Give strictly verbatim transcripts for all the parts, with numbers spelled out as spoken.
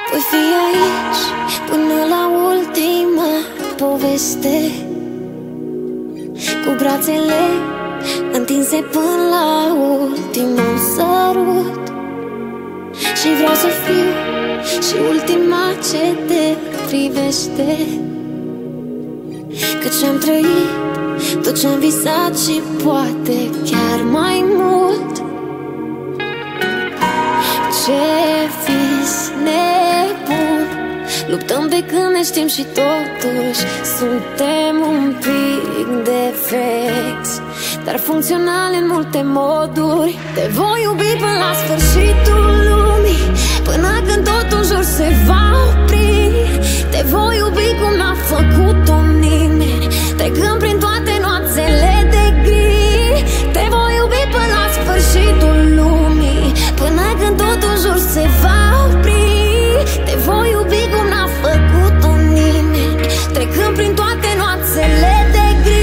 Voi fi aici până la ultima poveste, cu brațele întinse până la ultimul sărut. Și vreau să fiu și ultima ce te privește, căci am trăit tot ce-am visat și poate chiar mai mult. Ce vis nebun, luptăm de când ne știm și totuși suntem un pic defecți, dar funcționale în multe moduri. Te voi iubi până la sfârșitul lumii, până când totul în jur se va opri. Te voi iubi cum n-a făcut-o nimeni, trecând prin toate noaptele de gri. Te voi iubi până la sfârșitul lumii, până când totul în jur se va opri. Te voi iubi cum n-a făcut-o nimeni, trecând prin toate noaptele de gri.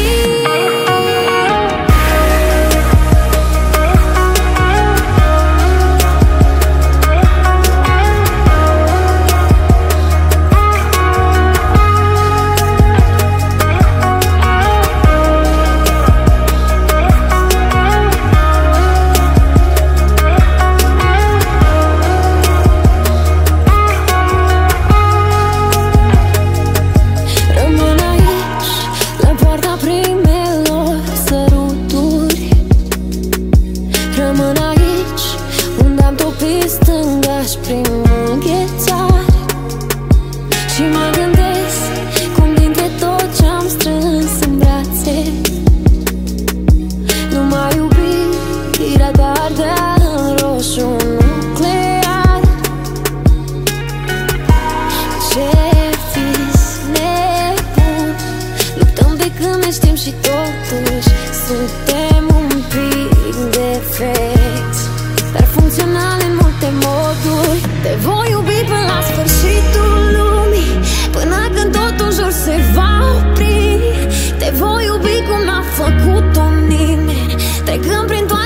Rămân aici unde am topit stânga-și primul înghețar, și mă gândesc cum dintre tot ce-am strâns în brațe numai iubirea ta ardea în roșu nuclear. Ce vis nebun, luptăm de când ne știm și totuși suntem un pic defecți, dar funcționale în multe moduri. Te voi iubi până la sfârșitul lumii, până când totul în jur se va opri. Te voi iubi cum n-a făcut-o nimeni, trecând prin toate